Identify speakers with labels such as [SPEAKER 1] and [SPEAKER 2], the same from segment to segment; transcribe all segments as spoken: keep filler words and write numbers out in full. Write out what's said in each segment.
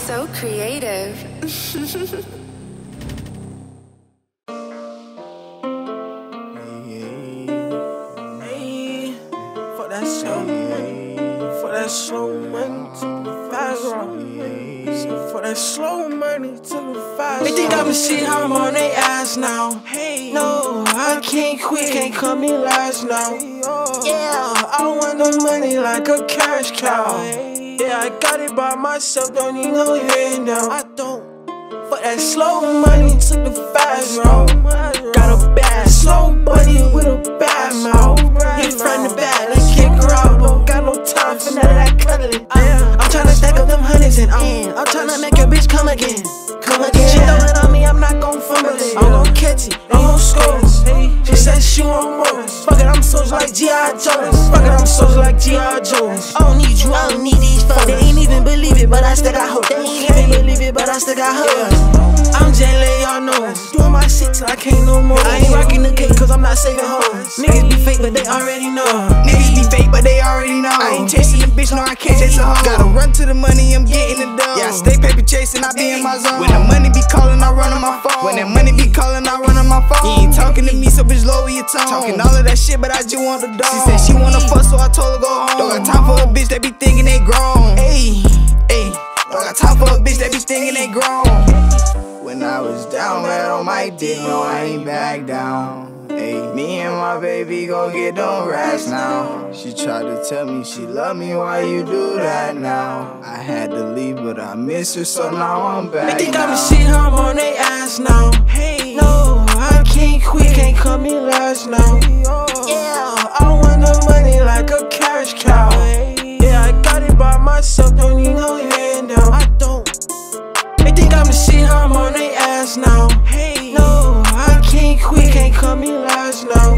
[SPEAKER 1] So creative.
[SPEAKER 2] Hey, for that slow, for that slow money to the fast rock. For that slow money to the fast. They think I'ma see how I'm on they ass now. Hey, no, I can't quit, can't come in last now. Yeah, I want the money like a cash cow. Yeah, I got it by myself, don't need no handout. I don't. For that slow money to the fast road. Got a bad slow bunny with a bad mouth. Hit from the back, let's kick her out. Don't got no time for none of that cuddling. I'm tryna stack up them hundreds and I'm, I'm tryna make a bitch come again. Come again. She throw it on me, I'm not gon' fumble it. I'm gon' catch it, I'm gon' score. She said she want more. Fuck it, I'm so like G I Joe. Fuck it, I'm so like G I Joe. I don't need you, I don't need these fuck. They ain't even believe it, but I still got hope. They ain't even believe it, but I still got hope. I'm J L A, y'all know. Doing my shit till I can't no more. I ain't rocking the cake cause I'm not saving hoes. Niggas be fake, but they already know.
[SPEAKER 3] Niggas be fake, but they already know. I ain't chasing a bitch, no, I can't chase a hoe. Gotta run to the money, I'm getting the dough. Yeah, I stay paper chasing, I be in my zone. When the money be calling, I run on my phone. When that money be calling, I run on my phone. You ain't talking to me, so bitch, lower your tone. Talking all of that shit, but I just want the dog. She said she wanna fuck, so I told her go home. Don't got time for a bitch that be thinking they grown. Ayy, ayy. Don't got time for a bitch that be thinking they grown. When I was down bad on my dick, no, I ain't back down. Ayy, me and my baby gon' get them racks now. She tried to tell me she love me, why you do that now? I had to leave, but I miss her, so now I'm back.
[SPEAKER 2] They think
[SPEAKER 3] now.
[SPEAKER 2] I'ma see how I'm on they ass now. Hey, no, I can't quit, can't come in last now. Yeah, I want the money like a cash cow. Yeah, I got it by myself, don't need no handout. I don't. They think I'ma see how I'm on they ass now. Hey, no, I can't quit, can't come in last now.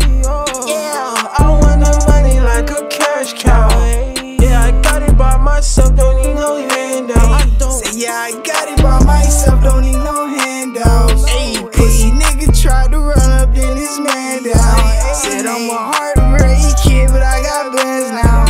[SPEAKER 2] Yeah, I want the money like a cash cow. Yeah, I got it by myself, don't need no handout. I don't.
[SPEAKER 3] Say yeah, I got it by myself, don't need no handouts. Ayy, pussy nigga tried to run up, then this man down. Said I'm a heartbreak kid, but I got bands now.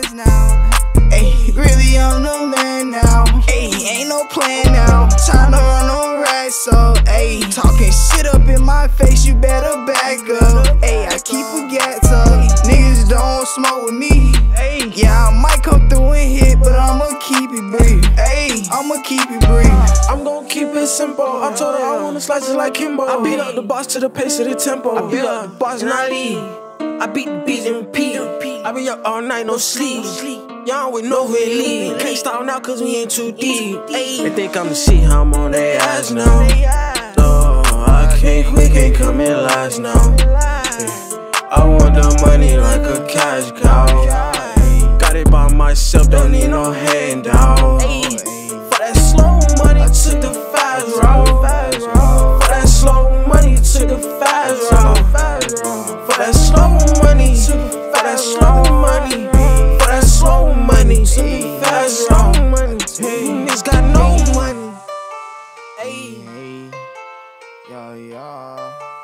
[SPEAKER 3] Ayy, really I'm the man now. Ayy, ain't no plan now. Time to run on racks, so ayy, talking shit up in my face, you better back up. Ayy, I keep a gas up. Niggas don't smoke with me. Ayy, yeah, I might come through and hit, but I'ma keep it brief. Ayy, I'ma keep it brief.
[SPEAKER 2] I'm gon' keep it simple. I told her I wanna slice it like Kimbo. I beat up the boss to the pace of the tempo. I beat up the boss and I leave. I beat the beats and repeat. I be up all night, no sleep. Y'all with no way lead. Can't stop now cause we ain't too deep. They think I'ma see how I'm on their ass now. No, I can't quit, can't come in last now. I want the money like a cash cow. Got it by myself, don't need no handout. For that slow money, took the fast route. For that slow money, took the fast route. For that slow money, for that slow money, for that slow money, took the fast route. Niggas got no money.
[SPEAKER 3] Hey, yeah, yeah.